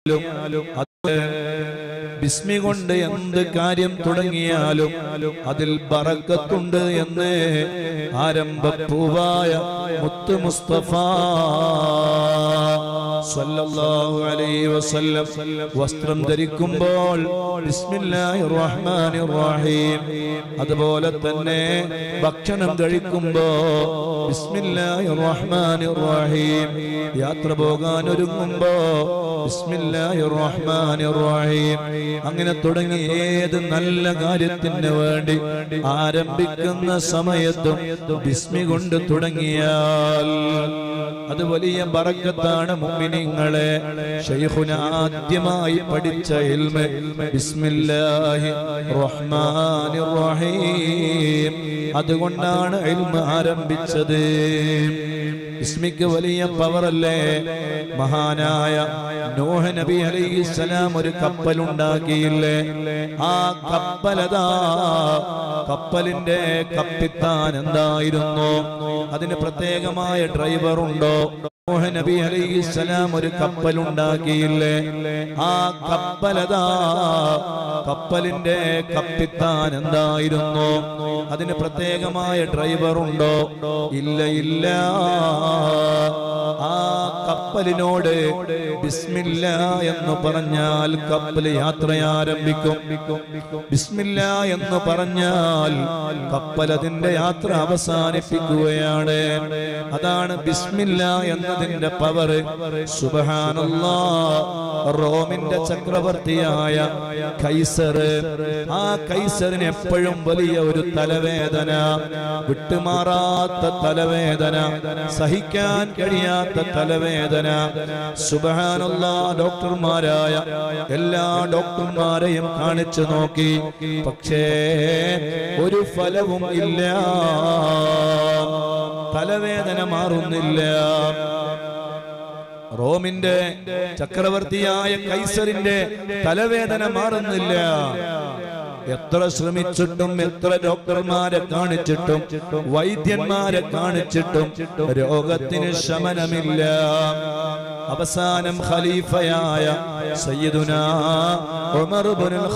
ബിസ്മി കൊണ്ട് എന്ത് കാര്യം തുടങ്ങിയാലും അതിൽ ബറക്കത്തുണ്ട് എന്ന് ആരംഭപ്പൂവായ മുത്ത് മുസ്തഫ സല്ലല്ലാഹു അലൈഹി വസല്ലം വസ്ത്രം ധരിക്കുമ്പോൾ ബിസ്മില്ലാഹിർ റഹ്മാനിർ റഹീം, അതുപോലെ തന്നെ ഭക്ഷണം കഴിക്കുമ്പോൾ ബിസ്മില്ലാഹിർ റഹ്മാനിർ റഹീം, യാത്ര പോകാൻ ഒരുങ്ങുമ്പോൾ ബിസ്മില്ലാഹിർ റഹ്മാനിർ റഹീം, അങ്ങനെ തുടങ്ങി ഏത് നല്ല കാര്യത്തിന് വേണ്ടി ആരംഭിക്കുന്ന സമയത്തും ബിസ്മി കൊണ്ട് തുടങ്ങിയാൽ അത് വലിയ ബറക്കത്താണ്. മുഅ്മിനീങ്ങളെ, ശൈഖുന ആദ്യമായി പഠിച്ച ഇൽമ് ബിസ്മില്ലാഹിർ റഹ്മാനിർ റഹീം, അതുകൊണ്ടാണ് ഇൽമ് ആരംഭിച്ചത്. ബിസ്മിക്ക് വലിയ പവറല്ലേ. മഹാനായ നൂഹ് നബി അലൈഹിസ്സലാം ഒരു കപ്പലുണ്ടാക്കിയില്ലേ? ആ കപ്പലിന്റെ കപ്പിത്താൻ എന്തായിരുന്നു? അതിന് പ്രത്യേകമായ ഡ്രൈവർ ഉണ്ടോ? നൂഹ് നബി അലൈഹിസ്സലാം ഒരു കപ്പലുണ്ടാക്കിയില്ലേ? ആ കപ്പലിന്റെ കപ്പിത്താൻ എന്തായിരുന്നു? അതിന് പ്രത്യേകമായ ഡ്രൈവർ ഉണ്ടോ? ഇല്ല. ആ കപ്പലിനോട് ബിസ്മില്ലാ എന്ന് പറഞ്ഞാൽ കപ്പൽ യാത്ര ആരംഭിക്കും. ബിസ്മില്ലാ എന്ന് പറഞ്ഞാൽ കപ്പൽ അതിന്റെ യാത്ര അവസാനിപ്പിക്കുകയാണ്. അതാണ് ബിസ്മില്ലാ എന്നതിന്റെ പവർ. സുബ്ഹാനല്ലാഹ്. റോമിന്റെ ചക്രവർത്തിയായ കൈസർ, ആ കൈസറിന് എപ്പോഴും വലിയ ഒരു തലവേദന, വിട്ടുമാറാത്ത തലവേദന, സഹിക്കാൻ കഴിയാത്ത തലവേദന. സുബ്ഹാനല്ലാഹ്. ഡോക്ടർമാരായ എല്ലാ ഡോക്ടർമാരെയും കാണിച്ചു നോക്കി, പക്ഷേ ഒരു ഫലവും ഇല്ല. തലവേദന മാറുന്നില്ല. റോമിന്റെ ചക്രവർത്തിയായ കൈസറിന്റെ തലവേദന മാറുന്നില്ല. എത്ര ശ്രമിച്ചിട്ടും, എത്ര ഡോക്ടർമാരെ കാണിച്ചിട്ടും, വൈദ്യന്മാരെ കാണിച്ചിട്ടും രോഗത്തിന് ശമനമില്ല. അവസാനം ഖലീഫയായ സയ്യിദുനാ ഉമർ ഇബ്നുൽ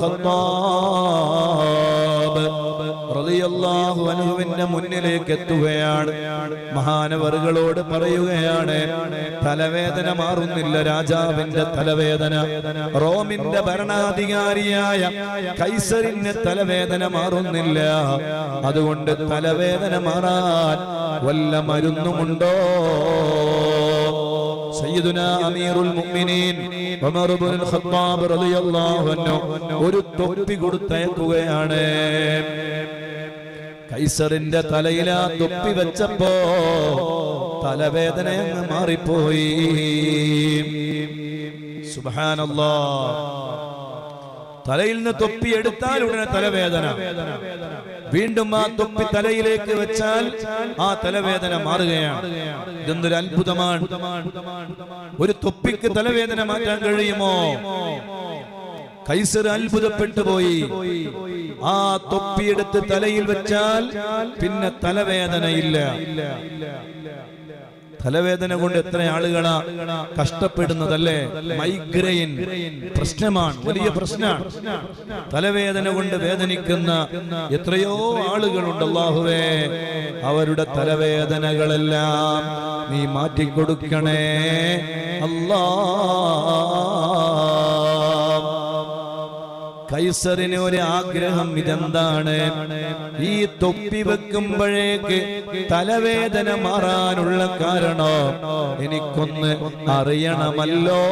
ഖത്താബ് റളിയല്ലാഹു അൻഹുവിന്റെ മുന്നിലേക്ക് എത്തുകയാണ്. മഹാനവറുകളോട് പറയുകയാണ്, തലവേദന മാറുന്നില്ല, രാജാവിന്റെ തലവേദന. റോമിന്റെ ഭരണാധികാരിയായ കൈസറിന് തലവേദന മാറുന്നില്ല. അതുകൊണ്ട് തലവേദന മാറാൻ വല്ല മരുന്നുമുണ്ടോ? സയ്യിദുനാ അമീറുൽ മുഅ്മിനീൻ ഉമർ ഇബ്നുൽ ഖത്താബ് റളിയല്ലാഹു അൻഹു ഒരു തൊപ്പി കൊടുത്തയക്കുകയാണ്. കൈസറിന്റെ തലയിൽ ആ തൊപ്പി വെച്ചപ്പോ തലവേദന അങ്ങ് മാറിപ്പോയി. സുബ്ഹാനല്ലാഹ്. തലയിൽ നിന്ന് തൊപ്പി എടുത്താൽ ഉടനെ തലവേദന, വീണ്ടും ആ തൊപ്പി തലയിലേക്ക് വെച്ചാൽ ആ തലവേദന മാറുകയാണ്. ഇതൊന്നൊരു അത്ഭുതമാണ്. ഒരു തൊപ്പിക്ക് തലവേദന മാറ്റാൻ കഴിയുമോ? കൈസർ അത്ഭുതപ്പെട്ടു പോയി. ആ തൊപ്പിയെടുത്ത് തലയിൽ വെച്ചാൽ പിന്നെ തലവേദനയില്ല. തലവേദന കൊണ്ട് എത്ര ആളുകളാ കഷ്ടപ്പെടുന്നതല്ലേ? മൈഗ്രെയിൻ പ്രശ്നമാണ്, വലിയ പ്രശ്നമാണ്. തലവേദന കൊണ്ട് വേദനിക്കുന്ന എത്രയോ ആളുകളുണ്ട്. അല്ലാഹുവേ, അവരുടെ തലവേദനകളെല്ലാം നീ മാറ്റിക്കൊടുക്കണേ അല്ലാഹ്. കൈസറിന് ഒരു ആഗ്രഹം. ഇതെന്താണ്? ഈ തൊപ്പി വെക്കുമ്പോഴേക്ക് തലവേദന മാറാനുള്ള കാരണം എനിക്കൊന്ന് അറിയണമല്ലോ.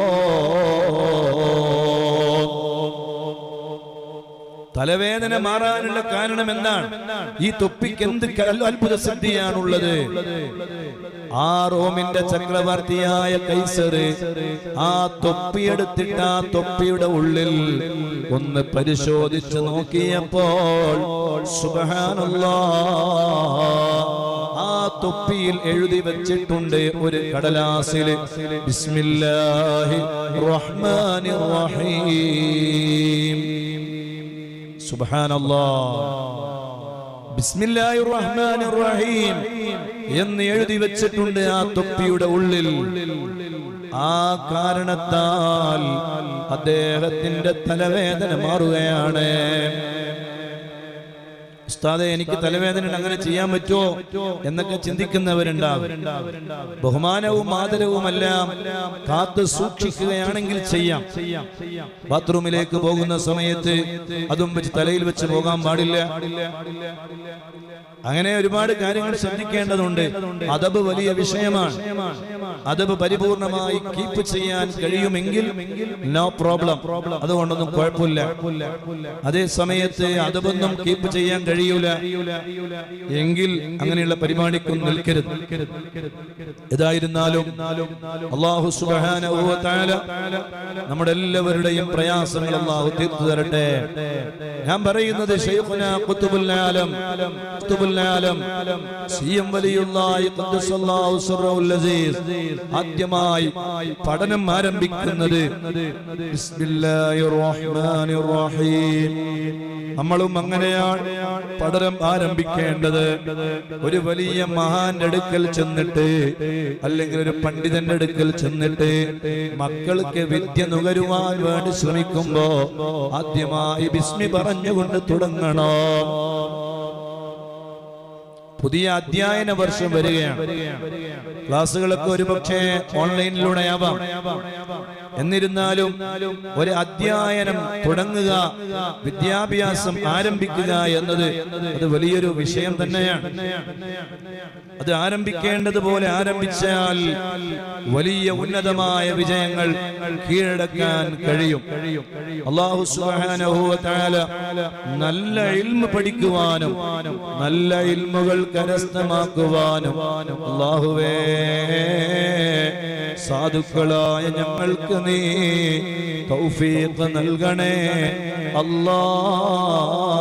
തലവേദന മാറാനുള്ള കാരണം എന്താണ്? ഈ തൊപ്പിക്ക് എന്ത് അത്ഭുത സിദ്ധിയാണുള്ളത്? ആ റോമിന്റെ ചക്രവർത്തിയായ കൈസർ ആ തൊപ്പിയെടുത്തിട്ട് ആ തൊപ്പിയുടെ ഉള്ളിൽ ഒന്ന് പരിശോധിച്ചു നോക്കിയപ്പോൾ സുബ്ഹാനല്ലാഹ്, ആ തൊപ്പിയിൽ എഴുതി വെച്ചിട്ടുണ്ട് ഒരു കടലാസിൽ, ബിസ്മില്ലാഹിർ റഹ്മാനിർ റഹീം. സുബ്ഹാനല്ലാഹ്. ബിസ്മില്ലാഹിർ റഹ്മാനിർ റഹീം എന്ന് എഴുതി വെച്ചിട്ടുണ്ട് ആ തൊപ്പിയുടെ ഉള്ളിൽ. ആ കാരണത്താൽ അദ്ദേഹത്തിന്റെ തലവേദന മാറുകയാണ്. ഉസ്താദേ, എനിക്ക് തലവേദന അങ്ങനെ ചെയ്യാൻ പറ്റുമോ എന്നൊക്കെ ചിന്തിക്കുന്നവരുണ്ടാവും. ബഹുമാനവും ആദരവുമെല്ലാം കാത്തു സൂക്ഷിക്കുകയാണെങ്കിൽ ചെയ്യാം. ബാത്റൂമിലേക്ക് പോകുന്ന സമയത്ത് അതും വെച്ച് തലയിൽ വെച്ച് പോകാൻ പാടില്ല. അങ്ങനെ ഒരുപാട് കാര്യങ്ങൾ ശ്രദ്ധിക്കേണ്ടതുണ്ട്. അദബ് വലിയ വിഷയമാണ്. അദബ് പരിപൂർണമായി കീപ്പ് ചെയ്യാൻ കഴിയുമെങ്കിൽ നോ പ്രോബ്ലം, അതുകൊണ്ടൊന്നും കുഴപ്പമില്ല. അതേ സമയത്ത് അദബൊന്നും കീപ്പ് ചെയ്യാൻ കഴിയൂല എങ്കിൽ അങ്ങനെയുള്ള പരിപാടിക്കും നിൽക്കരുത്. ഏതായിരുന്നാലും അല്ലാഹു സുബ്ഹാനഹു വ തആല നമ്മുടെ എല്ലാവരുടെയും പ്രയാസങ്ങൾ അല്ലാഹു തീർത്തു തരട്ടെ. ഞാൻ പറയുന്നത് ശൈഖുനാ ഖുതുബുൽ ആലം സിയം വലിയുള്ളാഹി ഖദ്ദസല്ലാഹു സിർറഹുൽ അസീസ് ആദ്യമായി പഠനം ആരംഭിക്കുന്നത് ബിസ്മില്ലാഹിർ റഹ്മാനിർ റഹീം. നമ്മളും അങ്ങനെയാണ് പഠനം ആരംഭിക്കേണ്ടത്. ഒരു വലിയ മഹാന്റെ അടുക്കൽ ചെന്നിട്ട് അല്ലെങ്കിൽ ഒരു പണ്ഡിതന്റെ അടുക്കൽ ചെന്നിട്ട് മക്കൾക്ക് വിദ്യ നുകരുവാൻ വേണ്ടി ശ്രമിക്കുമ്പോ ആദ്യമായി ബിസ്മി പറഞ്ഞുകൊണ്ട് തുടങ്ങണം. പുതിയ അധ്യയന വർഷം വരികയാണ്. ക്ലാസ്സുകളൊക്കെ ഒരുപക്ഷെ ഓൺലൈനിലൂടെ ആവാം. എന്നിരുന്നാലും ഒരു അധ്യയനം തുടങ്ങുക, വിദ്യാഭ്യാസം ആരംഭിക്കുക എന്നത് അത് വലിയൊരു വിഷയം തന്നെയാണ്. അത് ആരംഭിക്കേണ്ടതുപോലെ ആരംഭിച്ചാൽ വലിയ ഉന്നതമായ വിജയങ്ങൾ കീഴടക്കാൻ കഴിയും. അല്ലാഹു സുബ്ഹാനഹു വ തആല നല്ല ഇൽമു പഠിക്കുവാനും നല്ല ഇൽമുകൾ കരസ്ഥമാക്കുവാനും അല്ലാഹുവേ സാധുക്കളായ ഞങ്ങൾക്ക് നീ തൗഫീഖ് നൽകണേ അല്ലാഹ്.